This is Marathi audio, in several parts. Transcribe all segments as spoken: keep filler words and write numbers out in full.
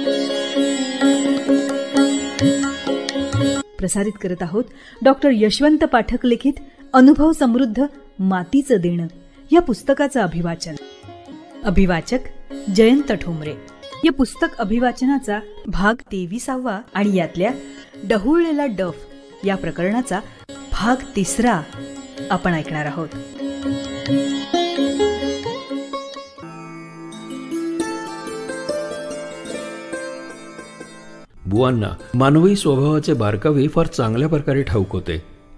प्रसारित करत आहोत डॉक्टर यशवंत पाठक लिखित अनुभव समृद्ध मातीचं देणं या पुस्तकाचं अभिवाचन. अभिवाचक जयंत ठोंबरे. या पुस्तक अभिवाचनाचा भाग तेविसावा आणि यातल्या डहुळलेला डफ या प्रकरणाचा भाग तिसरा आपण ऐकणार आहोत. बुवांना मानवी स्वभावाचे बारकावे फार चांगल्या प्रकारे ठाऊक होते.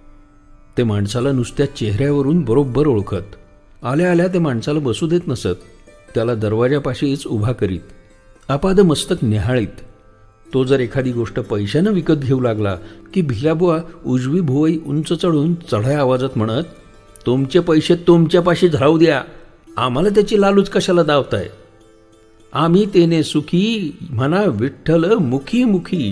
ते माणसाला नुसत्या चेहऱ्यावरून बरोबर ओळखत. आल्या आल्या ते माणसाला बसू देत नसत. त्याला दरवाजापाशीच उभा करीत, आपाद मस्तक निहाळीत. तो जर एखादी गोष्ट पैशानं विकत घेऊ लागला की भिलाबुवा उजवी भुवई उंच चढून चढ्या आवाजात म्हणत, तुमचे पैसे तुमच्यापाशीच राहू द्या, आम्हाला त्याची लालूच कशाला दावताय. आम्ही तेने सुखी म्हणा विठ्ठल मुखी मुखी.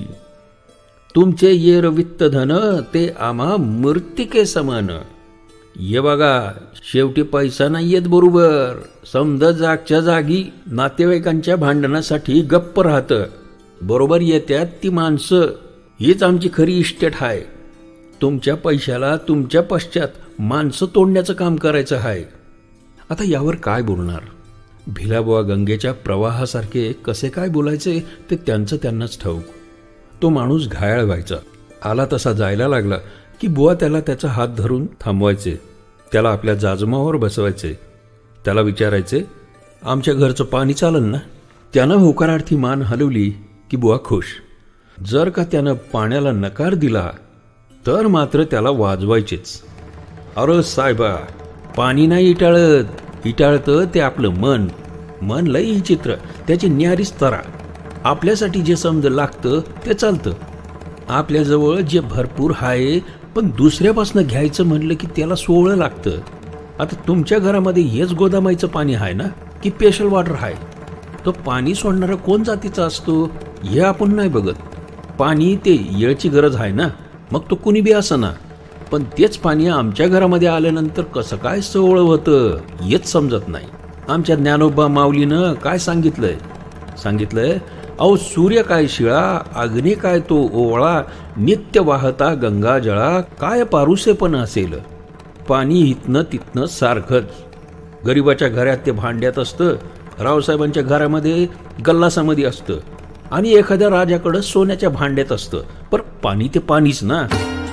तुमचे येर वित्त धन ते आम्हा मूर्तिके समान. ये बघा, शेवटी पैसा नाही येत बरोबर. समजा जागच्या जागी नातेवाईकांच्या भांडणासाठी गप्प राहतं. बरोबर येत्यात ती माणसं. हीच आमची खरी इस्टेट आहे. तुमच्या पैशाला तुमच्या पश्चात माणसं तोडण्याचं काम करायचं आहे. आता यावर काय बोलणार? भिलाबुवा गंगेच्या प्रवाहासारखे कसे काय बोलायचे ते त्यांचं त्यांनाच ठाऊक. तो माणूस घायाळ व्हायचा. आला तसा जायला लागला की बुवा त्याला त्याचा हात धरून थांबवायचे. त्याला आपल्या जाजमावर बसवायचे. त्याला विचारायचे, आमच्या घरचं पाणी चालन ना? त्यानं होकारार्थी मान हलवली की बुवा खुश. जर का त्यानं पाण्याला नकार दिला तर मात्र त्याला वाजवायचेच. अरे साहेबा, पाणी नाही इटाळत, इटाळतं ते आपलं मन. मन लई विचित्र, त्याची न्यारीच तरा. आपल्यासाठी जे समज लागतं ते चालतं. आपल्याजवळ जे भरपूर आहे पण दुसऱ्यापासून घ्यायचं म्हणलं की त्याला सोळं लागतं. आता तुमच्या घरामध्ये हेच गोदामाईचं पाणी आहे ना की स्पेशल वॉटर आहे? तो पाणी सोडणारा कोण जातीचा असतो हे आपण नाही बघत. पाणी ते येळची गरज आहे ना, मग तो कुणी बी असं ना. पण तेच पाणी आमच्या घरामध्ये आल्यानंतर कसं काय सोळं होतं हेच समजत नाही. आमच्या ज्ञानोबा माऊलीनं काय सांगितलंय? सांगितलंय, अहो सूर्य काय शिळा, अग्नी काय तो ओवळा, नित्य वाहता गंगा जळा, काय पारुसे पण असेल. पाणी इथनं तिथनं सारखंच. गरिबाच्या घरात ते भांड्यात असतं, रावसाहेबांच्या घरामध्ये गल्लासामध्ये असतं, आणि एखाद्या राजाकडं सोन्याच्या भांड्यात असतं. पण पाणी ते पाणीच ना.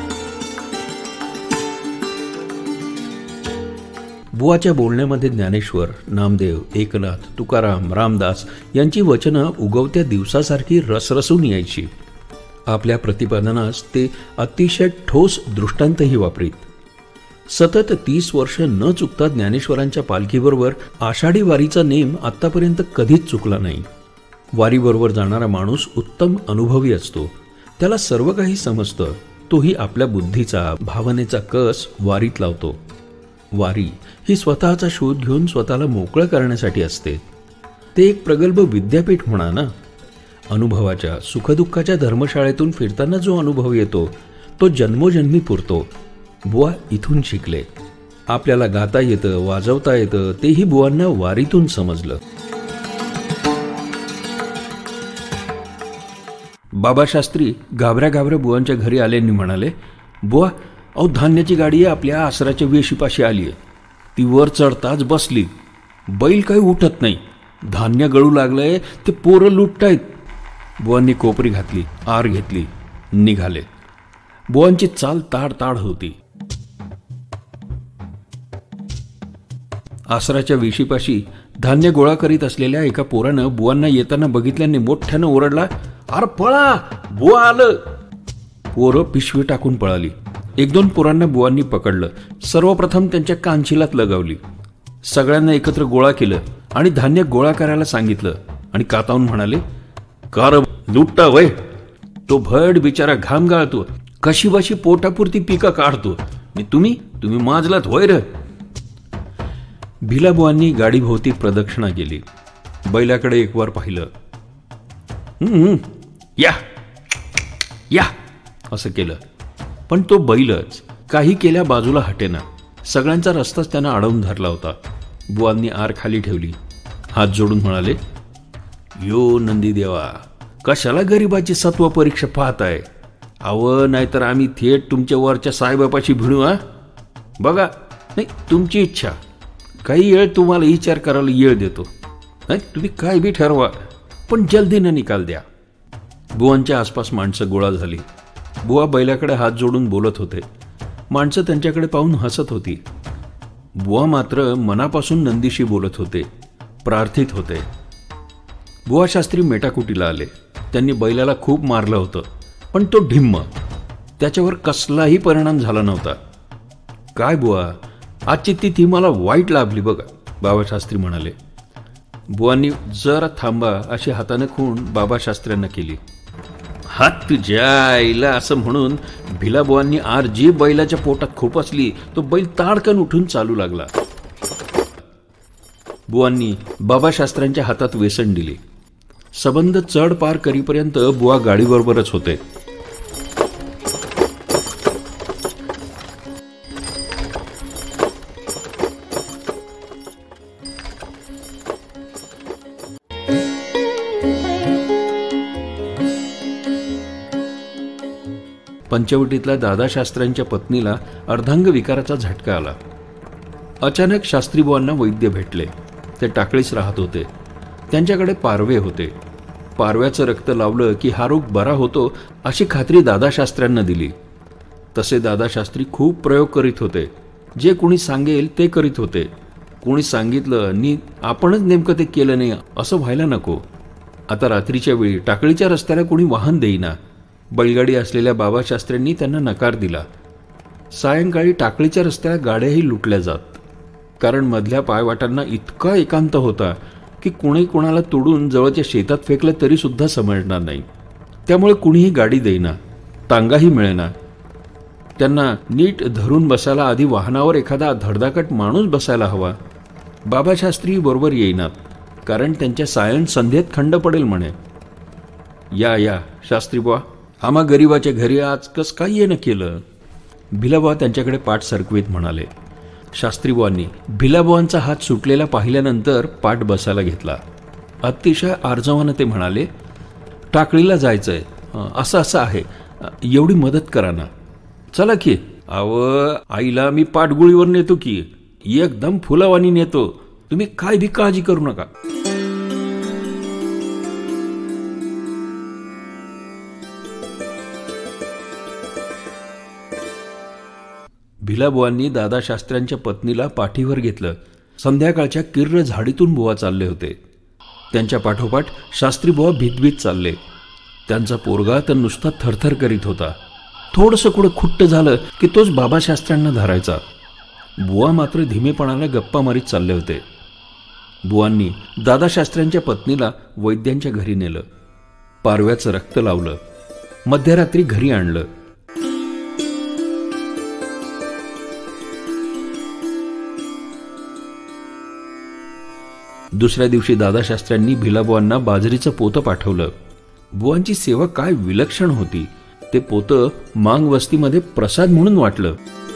बुवाच्या बोलण्यामध्ये ज्ञानेश्वर, नामदेव, एकनाथ, तुकाराम, रामदास यांची वचनं उगवत्या दिवसासारखी रसरसून यायची. आपल्या प्रतिपादनास ते अतिशय ठोस दृष्टांतही वापरीत. सतत तीस वर्ष न चुकता ज्ञानेश्वरांच्या पालखीबरोबर आषाढी वारीचा नेम आतापर्यंत कधीच चुकला नाही. वारीबरोबर जाणारा माणूस उत्तम अनुभवी असतो. त्याला सर्व काही समजतं. तोही आपल्या बुद्धीचा, भावनेचा कस वारीत लावतो. वारी ही स्वतःचा शोध घेऊन स्वतःला मोकळं करण्यासाठी असते. ते एक प्रगल्भ विद्यापीठ म्हणा ना. अनुभवाच्या, सुखदुःखाच्या धर्मशाळेतून फिरताना जो अनुभव येतो तो जन्मोजन्मी पुरतो. बुवा इथून शिकले. आपल्याला गाता येतं, वाजवता येतं, तेही बुवांना वारीतून समजलं. बाबा शास्त्री घाबऱ्या घाबऱ्या बुवांच्या घरी आल्यांनी म्हणाले, बुवा, अहो धान्याची गाडी आपल्या आसराच्या वेशीपाशी आली आहे. ती वर चढताच बसली. बैल काही उठत नाही. धान्य गळू लागलंय, ते पोरं लुटतायत. बुवांनी कोपरी घातली, आर घेतली, निघाले. बुवांची चाल ताड ताड होती. आसराच्या वेशीपाशी धान्य गोळा करीत असलेल्या एका पोरानं बुवांना येताना बघितल्याने मोठ्यानं ओरडला, अरे पळा, बुवा आलं. पोरं पिशवी टाकून पळाली. एक दोन पोरांना बुवांनी पकडलं. सर्वप्रथम त्यांच्या कानशिलात लगावली. सगळ्यांना एकत्र गोळा केलं आणि धान्य गोळा करायला सांगितलं आणि कातावून म्हणाले, कार लुटता वय, तो भड बिचारा घाम गाळतो, कशी बशी पोटापुरती पिकं काढतो, आणि तुम्ही तुम्ही माजलात होय र. भिलाबुवांनी गाडीभोवती प्रदक्षिणा केली. बैलाकडे एक वार पाहिलं. हम्म या या असं केलं. पण तो बैलच काही केल्या बाजूला हटेना. सगळ्यांचा रस्ताच त्यानं अडवून धरला होता. बुवांनी आर खाली ठेवली, हात जोडून म्हणाले, यो नंदी देवा, कशाला गरिबाची सत्व परीक्षा पाहताय? अव नाहीतर आम्ही थेट तुमच्या वरच्या साईबापाशी भिडू. हा बघा, नाही तुमची इच्छा, काही वेळ तुम्हाला विचार करायला वेळ देतो. नाही तुम्ही काय बी ठरवा, पण जल्दीनं निकाल द्या. बुवांच्या आसपास माणसं गोळा झाली. बुवा बैलाकडे हात जोडून बोलत होते. माणसं त्यांच्याकडे पाहून हसत होती. बुवा मात्र मनापासून नंदीशी बोलत होते, प्रार्थित होते. बुवा शास्त्री मेटाकुटीला आले. त्यांनी बैलाला खूप मारलं होतं, पण तो ढिम्म, त्याच्यावर कसलाही परिणाम झाला नव्हता. काय बुवा, आजची तिथी मला वाईट लाभली बघा, बाबाशास्त्री म्हणाले. बुवांनी जरा थांबा अशी हाताने खूण बाबाशास्त्र्यांना केली. हात तुझ्या आईला असं म्हणून भिलाबुवांनी आर जी बैलाच्या पोटात खोपसली, तो बैल ताडकन उठून चालू लागला. बुवांनी बाबाशास्त्र्यांच्या हातात वेसण दिली. सबंध चढ पार करीपर्यंत बुवा गाडीबरोबरच होते. पंचवटीतल्या दादाशास्त्र्यांच्या पत्नीला अर्धांग विकाराचा झटका आला. अचानक शास्त्रीबुवांना वैद्य भेटले. ते टाकळीस राहत होते. त्यांच्याकडे पारवे होते. पारव्याचं रक्त लावलं की हा रोग बरा होतो अशी खात्री दादाशास्त्र्यांना दिली. तसे दादाशास्त्री खूप प्रयोग करीत होते. जे कोणी सांगेल ते करीत होते. कोणी सांगितलं नि आपणच नेमकं ते केलं नाही असं व्हायला नको. आता रात्रीच्या वेळी टाकळीच्या रस्त्याला कोणी वाहन देईना. बैलगाडी असलेल्या बाबाशास्त्र्यांनी त्यांना नकार दिला. सायंकाळी टाकळीच्या रस्त्याला गाड्याही लुटल्या जात, कारण मधल्या पायवाटांना इतका एकांत होता की कुणी कुणाला तोडून जवळच्या शेतात फेकलं तरी सुद्धा समजणार नाही. त्यामुळे कुणीही गाडी देईना, टांगाही मिळेना. त्यांना नीट धरून बसायला आधी वाहनावर एखादा धडधाकट माणूस बसायला हवा. बाबाशास्त्री बरोबर येईनात, कारण त्यांच्या सायन संध्येत खंड पडेल म्हणे. या या शास्त्रीबुवा, आम्हा गरीबाच्या घरी आज कस काय येणं केलं? भिलाबुवा त्यांच्याकडे पाठ सरकवीत म्हणाले. शास्त्रीबुवांनी भिलाबुवांचा हात सुटलेला पाहिल्यानंतर पाठ बसायला घेतला. अतिशय आर्जवानं ते म्हणाले, टाकळीला जायचंय, असं असं आहे, एवढी मदत करा ना. चला की. अव आईला मी पाठगुळीवर नेतो की, एकदम फुलावानी नेतो, तुम्ही काय बी काळजी करू नका. भिलाबुवांनी दादाशास्त्र्यांच्या पत्नीला पाठीवर घेतलं. संध्याकाळच्या किर्र झाडीतून बुवा चालले होते. त्यांच्या पाठोपाठ शास्त्रीबुवा भीतभीत चालले. त्यांचा पोरगा तर नुसता थरथर करीत होता. थोडंसं कुठं खुट्ट झालं की तोच बाबाशास्त्र्यांना धरायचा. बुवा मात्र धीमेपणाला गप्पा मारीत चालले होते. बुवांनी दादाशास्त्र्यांच्या पत्नीला वैद्यांच्या घरी नेलं. पारव्याचं रक्त लावलं. मध्यरात्री घरी आणलं. दुसऱ्या दिवशी दादाशास्त्र्यांनी भिलाबुवांना बाजरीचं पोतं पाठवलं. बुवांची सेवा काय विलक्षण होती. ते पोतं मांग वस्तीमध्ये प्रसाद म्हणून वाटलं.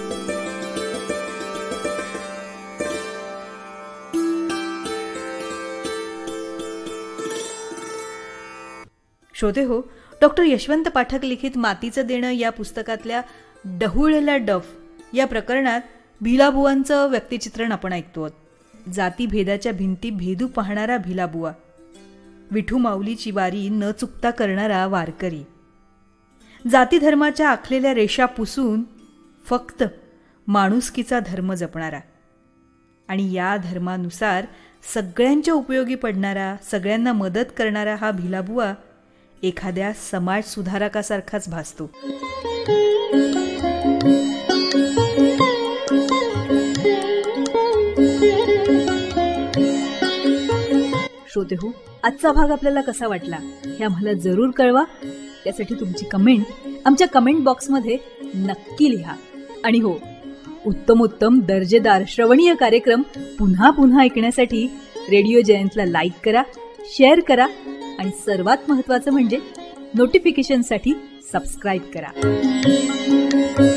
श्रोते हो, डॉक्टर यशवंत पाठक लिखित मातीचं देणं या पुस्तकातल्या डहुळलेला डफ या प्रकरणात भिलाबुवांचं व्यक्तिचित्रण आपण ऐकतो. जातीभेदाच्या भिंती भेदू पाहणारा भिलाबुवा, विठू माऊलीची वारी न चुकता करणारा वारकरी, जाती धर्माच्या आखलेल्या रेषा पुसून फक्त माणुसकीचा धर्म जपणारा आणि या धर्मानुसार सगळ्यांच्या उपयोगी पडणारा, सगळ्यांना मदत करणारा हा भिलाबुवा एखाद्या समाज सुधारकासारखाच भासतो. श्रोते हो, आजचा भाग आपल्याला कसा वाटला हे आम्हाला जरूर कळवा. त्यासाठी तुमची कमेंट आमच्या कमेंट बॉक्समध्ये नक्की लिहा. आणि हो, उत्तम उत्तम दर्जेदार श्रवणीय कार्यक्रम पुन्हा पुन्हा ऐकण्यासाठी रेडिओ जयंतला लाईक करा, शेअर करा आणि सर्वात महत्त्वाचं म्हणजे नोटिफिकेशनसाठी सबस्क्राईब करा.